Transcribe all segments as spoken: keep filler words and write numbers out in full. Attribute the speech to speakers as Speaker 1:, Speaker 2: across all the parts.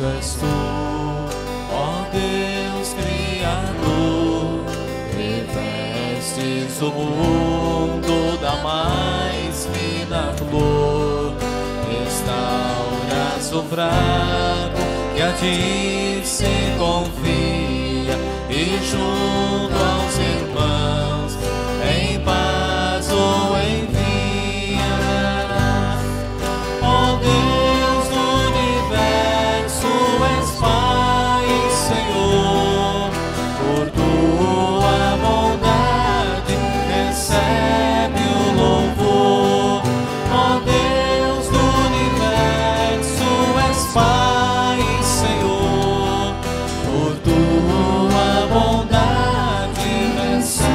Speaker 1: Bendito és tu, ó Deus Criador, revestes o mundo da mais fina flor, restauras o fraco que a ti se confia, e junto aos irmãos em paz o envia. Ó Deus do universo, és Pai e Senhor, por tua bondade recebe o louvor. Ó Deus do universo, és Pai e Senhor, por tua bondade recebe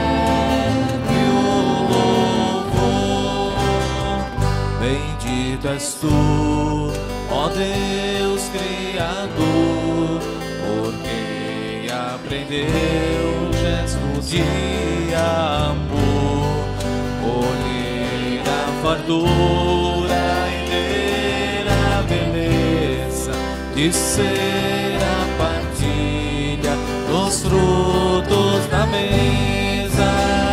Speaker 1: o louvor. Bendito és tu, ó Deus Criador, porque aprendeu Jesus de amor, colher a fartura e ter a beleza de ser a partilha dos frutos da mesa.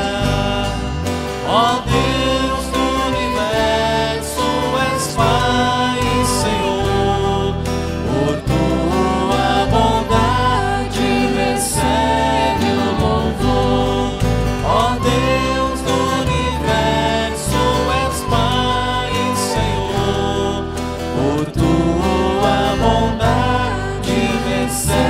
Speaker 1: Ó Deus do universo, és Pai e Senhor, por tua bondade recebe o louvor. Ó Deus do universo, és Pai e Senhor, por tua bondade recebe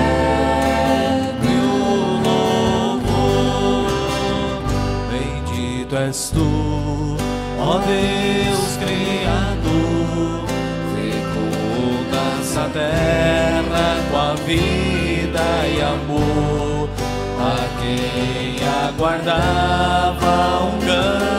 Speaker 1: o louvor. Bendito és tu, ó Deus Criador, fecundas a terra com a vida e amor, a quem aguardava um ganho